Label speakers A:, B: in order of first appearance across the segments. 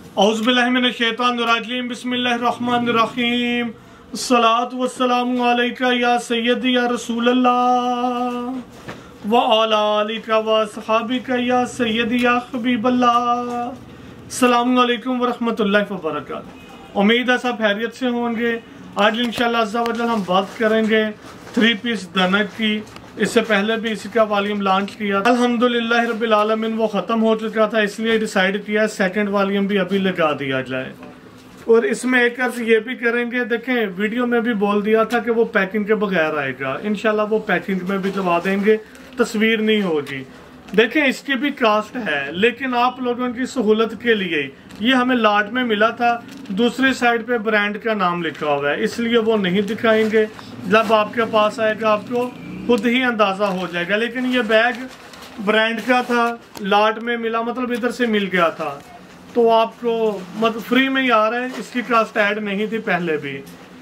A: औज़ुबिल्लाहि मिनश्शैतानिर्रजीम बिस्मिल्लाहिर्रहमानिर्रहीम अस्सलातु वस्सलामु अलैका या सय्यदी या रसूलल्लाह व अला आलिका व अस्हाबिका या सय्यदी या हबीबल्लाह। अस्सलामु अलैकुम व रहमतुल्लाहि व बरकातुहू। उम्मीद है सब खैरियत से होंगे। आज इंशाअल्लाह अज़्ज़ा व जल हम बात करेंगे 3 पीस दनक की। इससे पहले भी इसी का वॉल्यूम लॉन्च किया था, अल्हम्दुलिल्लाह रब्बिल आलमीन। वो ख़त्म हो चुका था, इसलिए डिसाइड किया सेकंड वॉल्यूम भी अभी लगा दिया जाए। और इसमें एक अर्ज ये भी करेंगे, देखें वीडियो में भी बोल दिया था कि वो पैकिंग के बगैर आएगा। इंशाल्लाह वो पैकिंग में भी लगा देंगे, तस्वीर नहीं होगी। देखें इसकी भी कास्ट है, लेकिन आप लोगों की सहूलत के लिए ये हमें लाट में मिला था। दूसरी साइड पे ब्रांड का नाम लिखा हुआ है, इसलिए वो नहीं दिखाएंगे। जब आपके पास आएगा आपको खुद ही अंदाजा हो जाएगा। लेकिन ये बैग ब्रांड का था, लाट में मिला, मतलब इधर से मिल गया था, तो आपको मतलब फ्री में ही आ रहा है। इसकी कास्ट ऐड नहीं थी पहले भी।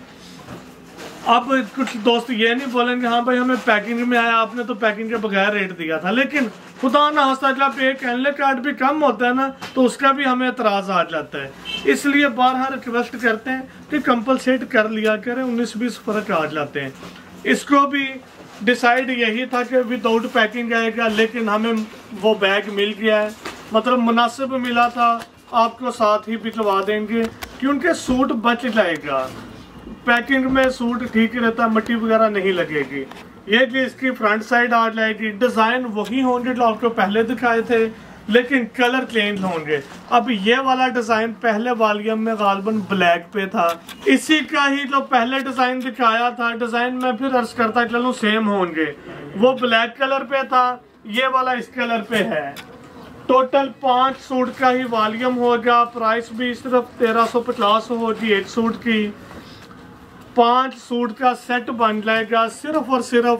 A: अब कुछ दोस्त ये नहीं बोलेंगे हाँ भाई हमें पैकिंग में आया, आपने तो पैकिंग के बगैर रेट दिया था। लेकिन खुदा ना हंसा जब एक एनले कार्ड भी कम होता है ना, तो उसका भी हमें एतराज आ जाता है। इसलिए बार रिक्वेस्ट करते हैं कि कंपलसेट कर लिया करें, 19-20 फर्क आ जाते हैं। इसको भी डिसाइड यही था कि विदाउट पैकिंग आएगा, लेकिन हमें वो बैग मिल गया है, मतलब मुनासिब मिला था। आपको साथ ही भिजवा देंगे क्योंकि सूट बच जाएगा। पैकिंग में सूट ठीक रहता, मिट्टी वगैरह नहीं लगेगी। ये जी इसकी फ्रंट साइड आ जाएगी। डिजाइन वही होंगे जो आपको पहले दिखाए थे, लेकिन कलर चेंज होंगे। अब ये वाला डिजाइन पहले वॉल्यूम में गालबन ब्लैक पे था, इसी का ही जो पहले डिजाइन दिखाया था, डिजाइन में फिर अर्ज करता चलूं सेम होंगे। वो ब्लैक कलर पे था, ये वाला इस कलर पे है। टोटल 5 सूट का ही वॉल्यूम होगा। प्राइस भी सिर्फ 1350 होगी एक सूट की। 5 सूट का सेट बन जाएगा सिर्फ और सिर्फ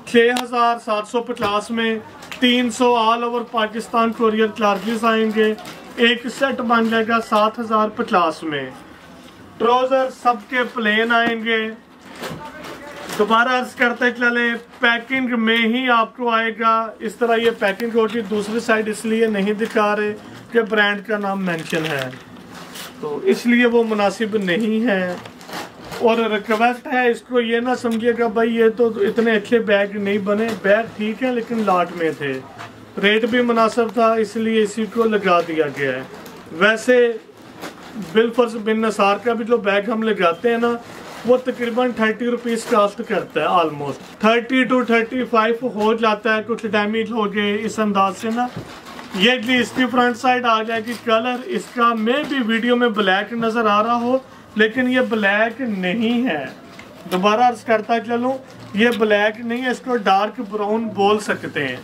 A: 6750 में। 300 all over Pakistan courier charges आएंगे। एक सेट बन जाएगा 7050 में। ट्राउजर सबके प्लेन आएंगे। दोबारा अर्ज करते चले, पैकिंग में ही आपको आएगा। इस तरह ये पैकिंग होगी। दूसरी साइड इसलिए नहीं दिखा रहे कि ब्रांड का नाम मेंशन है, तो इसलिए वो मुनासिब नहीं है। और रिक्वेस्ट है, इसको ये ना समझिएगा भाई ये तो इतने अच्छे बैग नहीं बने। बैग ठीक है लेकिन लाट में थे, रेट भी मुनासिब था, इसलिए इसी को लगा दिया गया है। वैसे बिलफर्ज बिन नसार का भी जो बैग हम लगाते हैं ना, वो तकरीबन 30 रुपीज कास्ट करता है। ऑलमोस्ट 30 to 35 हो जाता है। कुछ डैमेज हो गए इस अंदाज से ना। ये जी इसकी फ्रंट साइड आ जाएगी। कलर इसका में भी वीडियो में ब्लैक नजर आ रहा हो, लेकिन ये ब्लैक नहीं है। दोबारा अर्ज करता चलूं, ये ब्लैक नहीं है, इसको डार्क ब्राउन बोल सकते हैं।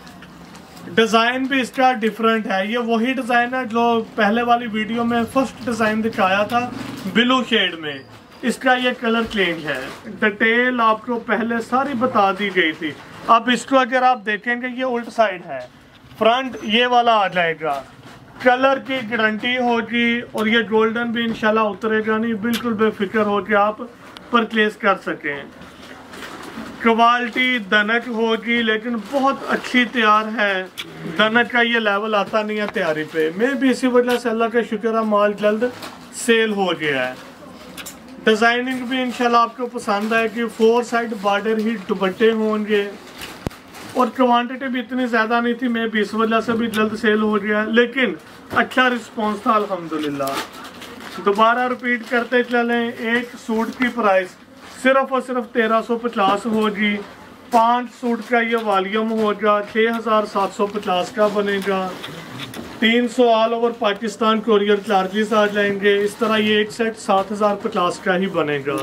A: डिजाइन भी इसका डिफरेंट है। ये वही डिजाइन है जो पहले वाली वीडियो में फर्स्ट डिजाइन दिखाया था ब्लू शेड में। इसका ये कलर चेंज है। डिटेल आपको पहले सारी बता दी गई थी। अब इसको अगर आप देखेंगे, ये उल्ट साइड है, फ्रंट ये वाला आ जाएगा। कलर की गारंटी होगी और ये गोल्डन भी इंशाल्लाह उतरेगा नहीं। बिल्कुल बेफिक्र हो कि आप परचेज कर सकें। क्वालिटी दनक होगी, लेकिन बहुत अच्छी तैयार है। दनक का ये लेवल आता नहीं है तैयारी पे। मैं भी इसी वजह से अल्लाह का शुक्र है माल जल्द सेल हो गया है। डिजाइनिंग भी इंशाल्लाह आपको पसंद आएगी। 4 साइड बॉर्डर ही दुपट्टे होंगे और क्वांटिटी भी इतनी ज्यादा नहीं थी। मैं भी इस वजह से भी जल्द सेल हो गया, लेकिन अच्छा रिस्पॉन्स था अल्हम्दुलिल्लाह। दोबारा रिपीट करते चलें, एक सूट की प्राइस सिर्फ और सिर्फ 1350 होगी। 5 सूट का ये वॉल्यूम होगा, 6750 का बनेगा। 300 all over Pakistan courier charges आ जाएंगे। इस तरह ये एक सेट 7050 का ही बनेगा।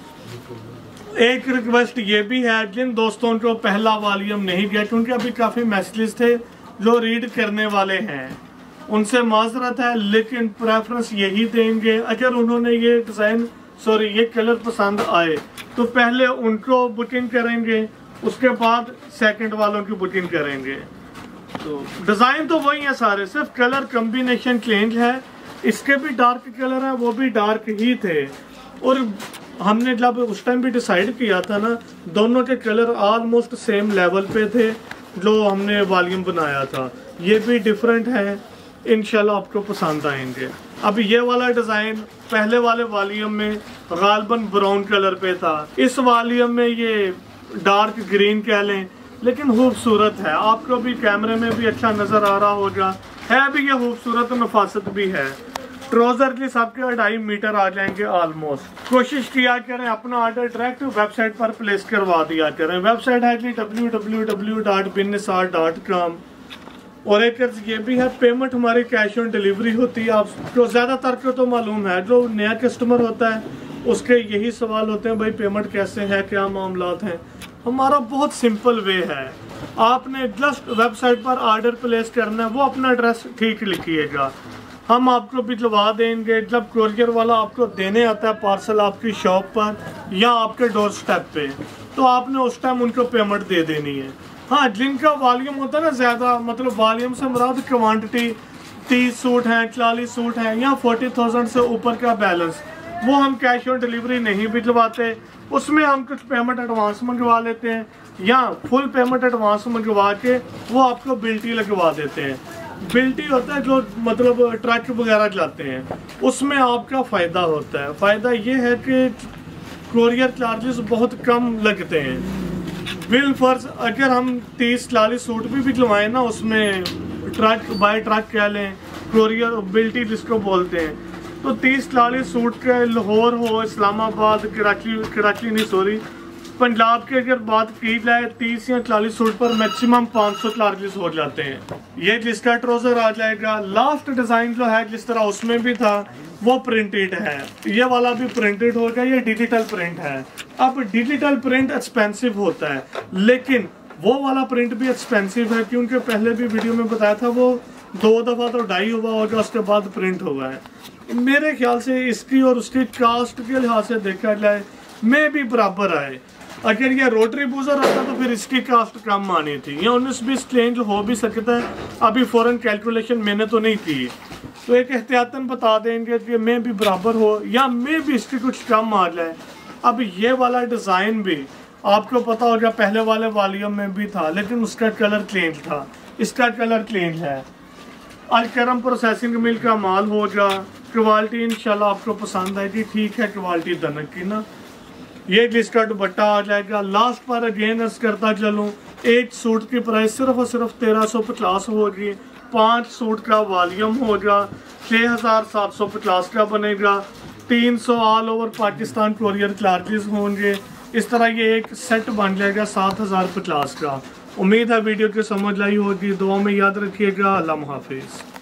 A: एक रिक्वेस्ट ये भी है, जिन दोस्तों को पहला वॉल्यूम नहीं गया, क्योंकि अभी काफ़ी मैसेजेस थे जो रीड करने वाले हैं, उनसे माजरत है, लेकिन प्रेफरेंस यही देंगे। अगर उन्होंने ये डिज़ाइन ये कलर पसंद आए तो पहले उनको बुकिंग करेंगे, उसके बाद सेकंड वालों की बुकिंग करेंगे। तो डिज़ाइन तो वही है सारे, सिर्फ कलर कम्बिनेशन चेंज है। इसके भी डार्क कलर है, वो भी डार्क ही थे। और हमने जब उस टाइम भी डिसाइड किया था ना, दोनों के कलर ऑलमोस्ट सेम लेवल पे थे जो हमने वॉल्यूम बनाया था। ये भी डिफरेंट है। इंशाल्लाह आपको पसंद आएंगे। अब ये वाला डिज़ाइन पहले वाले वॉल्यूम में गालबन ब्राउन कलर पे था, इस वॉल्यूम में ये डार्क ग्रीन कह लें, लेकिन खूबसूरत है। आपको भी कैमरे में भी अच्छा नज़र आ रहा होगा, है भी ये खूबसूरत, नफासत भी है। ट्राउजर के सबके 2.5 मीटर आ जाएंगे ऑलमोस्ट। कोशिश किया करें अपना ऑर्डर डायरेक्ट वेबसाइट पर प्लेस करवा दिया करें। वेबसाइट है कि www.binnisar.com। और एक ये भी है, पेमेंट हमारी कैश ऑन डिलीवरी होती है। आपको ज़्यादातर को तो मालूम है, जो नया कस्टमर होता है उसके यही सवाल होते हैं, भाई पेमेंट कैसे है, क्या मामलात हैं। हमारा बहुत सिंपल वे है, आपने जस्ट वेबसाइट पर ऑर्डर प्लेस करना है, वो अपना एड्रेस ठीक लिखिएगा, हम आपको भिजवा देंगे। जब कोरियर वाला आपको देने आता है पार्सल आपकी शॉप पर या आपके डोर स्टेप पे, तो आपने उस टाइम उनको पेमेंट दे देनी है। हाँ, जिनका वॉल्यूम होता है ना ज़्यादा, मतलब वॉल्यूम से मुराद क्वांटिटी 30 सूट हैं, 40 सूट हैं या 40,000 से ऊपर का बैलेंस, वो हम कैश ऑन डिलीवरी नहीं भिजवाते। उसमें हम कुछ पेमेंट एडवांस मंगवा लेते हैं या फुल पेमेंट एडवांस मंगवा के वो आपको बिल्टी लगवा देते हैं। बिल्टी होता है जो मतलब ट्रक वगैरह चलाते हैं, उसमें आपका फ़ायदा होता है। फ़ायदा ये है कि कोरियर चार्जेस बहुत कम लगते हैं। बिल फर्ज अगर हम 30-40 सूट भी भिजवाएं ना, उसमें ट्रक बाय ट्रक कह लें, कोरियर बिल्टी जिसको बोलते हैं, तो 30-40 सूट के लाहौर हो, इस्लामाबाद, कराची नहीं सॉरी, पंजाब की अगर बात की जाए 30 या 40 सूट पर मैक्सिमम 500 चार्जेस हो जाते हैं। ये जिसका ट्राउजर आ जाएगा। लास्ट डिज़ाइन जो है जिस तरह उसमें भी था वो प्रिंटेड है, ये वाला भी प्रिंटेड होगा, ये डिजिटल प्रिंट है। अब डिजिटल प्रिंट एक्सपेंसिव होता है, लेकिन वो वाला प्रिंट भी एक्सपेंसिव है, क्योंकि पहले भी वीडियो में बताया था वो 2 दफ़ा तो डाई हुआ होगा, उसके बाद प्रिंट हुआ है। मेरे ख्याल से इसकी और उसकी कास्ट के लिहाज से देखा जाए में भी बराबर आए। अगर ये रोटरी बूजर होता तो फिर इसकी कास्ट कम आनी थी, या 19-20 चेंज हो भी सकता है। अभी फौरन कैलकुलेशन मैंने तो नहीं की, तो एक एहतियातन बता देंगे कि मैं भी बराबर हो या मैं भी इसकी कुछ कम आ जाए। अब ये वाला डिज़ाइन भी आपको पता होगा पहले वाले वॉल्यूम में भी था, लेकिन उसका कलर चेंज था, इसका कलर चेंज है। अलकरम प्रोसेसिंग मिल का माल होगा, क्वालिटी इंशाल्लाह आपको पसंद आएगी। ठीक है, क्वालिटी दनक की ना। ये जिसका दुपट्टा आ जाएगा। लास्ट पर अगेन अर्ज करता चलूँ, एक सूट की प्राइस सिर्फ और सिर्फ 1350 होगी। 5 सूट का वॉल्यूम होगा, 6750 का बनेगा। 300 all over Pakistan courier charges होंगे। इस तरह ये एक सेट बन जाएगा 7050 का। उम्मीद है वीडियो की समझ लाई होगी। दुआ में याद रखिएगा। अल्लाह हाफिज़।